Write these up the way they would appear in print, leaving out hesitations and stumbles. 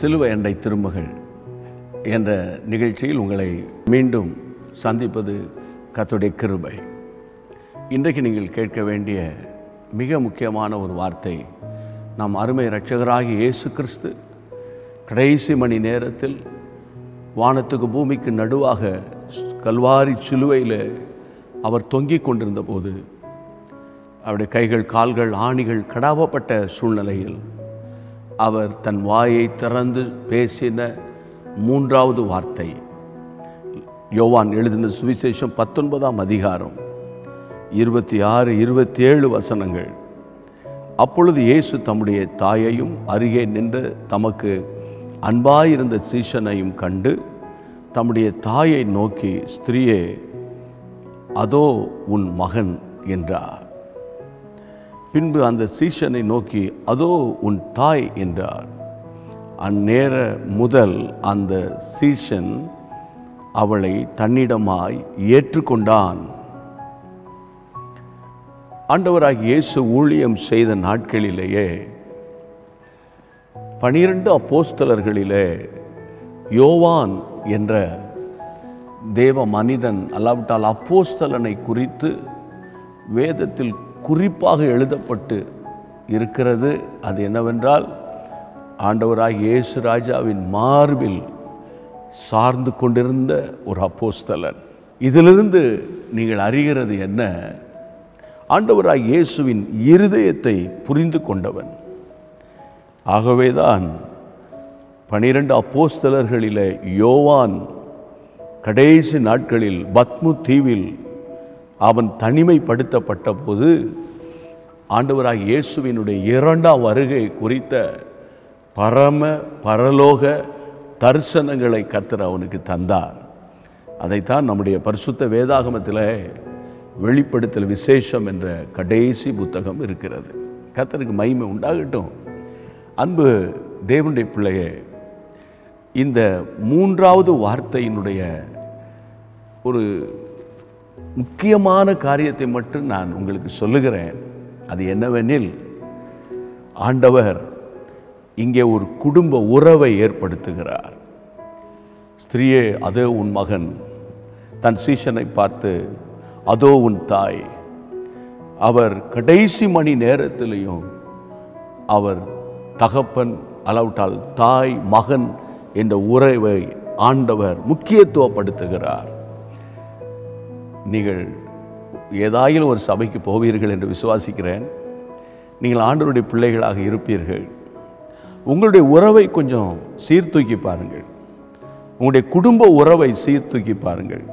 சிலுவை அண்டை திரும்புகள் என்ற நிகழ்ச்சியில் உங்களை மீண்டும் சந்திப்பது கர்த்தருடைய கிருபை. இன்றைக்கு நீங்கள் கேட்க வேண்டிய மிக முக்கியமான ஒரு வார்த்தை, நம் அருமை இரட்சகராகிய இயேசு கிறிஸ்து கடைசி மணி நேரத்தில் வானத்துக்கு பூமிக்கு நடுவாக கல்வாரி சிலுவையில் அவர் தொங்கிக் கொண்டிருந்த போது, அவருடைய கைகள் கால்கள் ஆணிகள் கடாவப்பட்ட சூழ்நிலையில் அவர் தன் வாயை திறந்து பேசின மூன்றாவது வார்த்தை, யோவான் எழுதின சுவிசேஷம் 19ஆம் அதிகாரம் 26-27 வசனங்கள். அப்பொழுது இயேசு தம்முடைய தாயையும் அருகே நின்று தமக்கு அன்பாயிருந்த சீஷனையும் கண்டு தம்முடைய தாயை நோக்கி, ஸ்திரீயே, அதோ உன் மகன் என்றார். பின்பு அந்த சீஷனை நோக்கி, அதோ உன் தாய் என்றார். அந்நேர முதல் அந்த சீஷன் அவளை தன்னிடமாய் ஏற்றுக்கொண்டான். ஆண்டவராகிய இயேசு ஊழியம் செய்த நாட்களிலேயே 12 அப்போஸ்தலர்களிலே யோவான் என்ற தேவ மனிதன், அல்லாவிட்டால் அப்போஸ்தலனை குறித்து வேதத்தில் குறிப்பாக எழுதப்பட்டு இருக்கிறது. அது என்னவென்றால், ஆண்டவராகிய இயேசு ராஜாவின் மார்பில் சார்ந்து கொண்டிருந்த ஒரு அப்போஸ்தலன். இதிலிருந்து நீங்கள் அறிகிறது என்ன? ஆண்டவராகிய இயேசுவின் இருதயத்தை புரிந்து கொண்டவன். ஆகவேதான் 12 அப்போஸ்தலர்களிலே யோவான் கடைசி நாட்களில் பத்மு தீவில் அவன் தனிமைப்படுத்தப்பட்ட போது ஆண்டவராகிய இயேசுவினுடைய 2ஆம் வருகை குறித்த பரலோக தரிசனங்களை கர்த்தர் அவனுக்கு தந்தார். அதைத்தான் நம்முடைய பரிசுத்த வேதாகமத்தில் வெளிப்படுத்தல் விசேஷம் என்ற கடைசி புத்தகம் இருக்கிறது. கர்த்தருக்கு மகிமை உண்டாகட்டும். அன்பு தேவனுடைய பிள்ளையே, இந்த மூன்றாவது வார்த்தையினுடைய ஒரு முக்கியமான காரியத்தை மட்டும் நான் உங்களுக்கு சொல்லுகிறேன். அது என்னவெனில், ஆண்டவர் இங்கே ஒரு குடும்ப உறவை ஏற்படுத்துகிறார். ஸ்திரீயே, அதோ உன் மகன். தன் சீஷனை பார்த்து, அதோ உன் தாய். அவர் கடைசி மணி நேரத்திலையும் அவர் தகப்பன் அளவிட்டால் தாய் மகன் என்ற உறவை ஆண்டவர் முக்கியத்துவப்படுத்துகிறார். நீங்கள் ஏதாயிலும் ஒரு சபைக்கு போவீர்கள் என்று விசுவாசிக்கிறேன். நீங்கள் ஆண்டவருடைய பிள்ளைகளாக இருப்பீர்கள். உங்களுடைய உறவை கொஞ்சம் சீர்தூக்கி பாருங்கள். உங்களுடைய குடும்ப உறவை சீர்தூக்கி பாருங்கள்.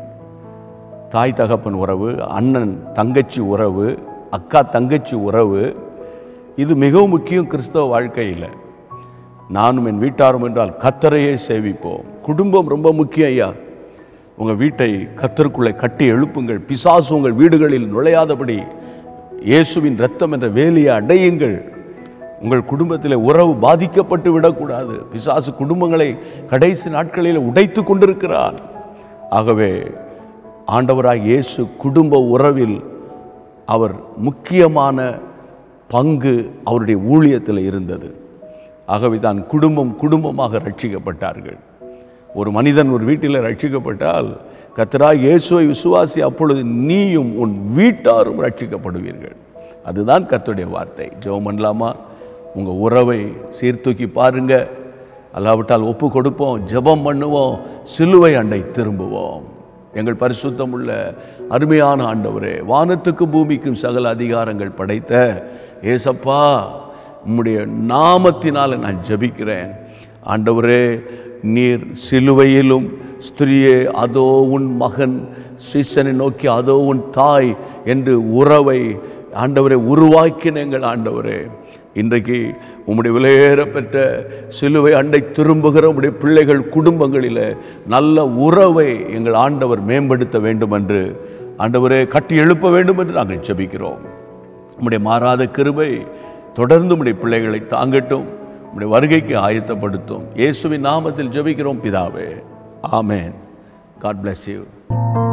தாய் தகப்பன் உறவு, அண்ணன் தங்கச்சி உறவு, அக்கா தங்கச்சி உறவு, இது மிகவும் முக்கியம் கிறிஸ்தவ வாழ்க்கையில். நானும் என் வீட்டாரும் என்றால் கர்த்தரையே சேவிப்போம். குடும்பம் ரொம்ப முக்கியம் ஐயா. உங்கள் வீட்டை கர்த்தருக்குள்ளே கட்டி எழுப்புங்கள். பிசாசு உங்கள் வீடுகளில் நுழையாதபடி இயேசுவின் இரத்தம் என்ற வேலியை அடையுங்கள். உங்கள் குடும்பத்தில் உறவு பாதிக்கப்பட்டு விடக்கூடாது. பிசாசு குடும்பங்களை கடைசி நாட்களில் உடைத்து கொண்டிருக்கிறார். ஆகவே ஆண்டவராகிய இயேசு குடும்ப உறவில் அவர் முக்கியமான பங்கு அவருடைய ஊழியத்தில் இருந்தது. ஆகவே தான் குடும்பமாக ரட்சிக்கப்பட்டார்கள். ஒரு மனிதன் ஒரு வீட்டில் ரட்சிக்கப்பட்டால், கர்த்தராகிய இயேசுவை விசுவாசி, அப்பொழுது நீயும் உன் வீட்டாரும் ரட்சிக்கப்படுவீர்கள். அதுதான் கர்த்தருடைய வார்த்தை. ஜெபம் பண்ணலாமா? உங்கள் உறவை சீர்தூக்கி பாருங்க. அல்லாவிட்டால் ஒப்பு கொடுப்போம், ஜெபம் பண்ணுவோம், சிலுவை அண்டை திரும்புவோம். எங்கள் பரிசுத்தம் உள்ள அருமையான ஆண்டவரே, வானத்துக்கு பூமிக்கும் சகல அதிகாரங்கள் படைத்த ஏசப்பா, உம்முடைய நாமத்தினால் நான் ஜெபிக்கிறேன். ஆண்டவரே, நீர் சிலுவையிலும் ஸ்திரீயே, அதோ உன் மகன், சீசனை நோக்கி அதோ உன் தாய் என்று உறவை ஆண்டவரை உருவாக்கின எங்கள் ஆண்டவரே, இன்றைக்கு உம்முடைய விலையேற பெற்ற சிலுவை அண்டை திரும்புகிற உம்முடைய பிள்ளைகள் குடும்பங்களில் நல்ல உறவை எங்கள் ஆண்டவர் மேம்படுத்த வேண்டும் என்று ஆண்டவரே கட்டி எழுப்ப வேண்டும் என்று நாங்கள் ஜெபிக்கிறோம். உம்முடைய மாறாத கிருபை தொடர்ந்து உம்முடைய பிள்ளைகளை தாங்கட்டும். உம்முடைய வருகைக்கு ஆயத்தப்படுத்தும். இயேசுவின் நாமத்தில் ஜெபிக்கிறோம் பிதாவே. ஆமென். God bless you.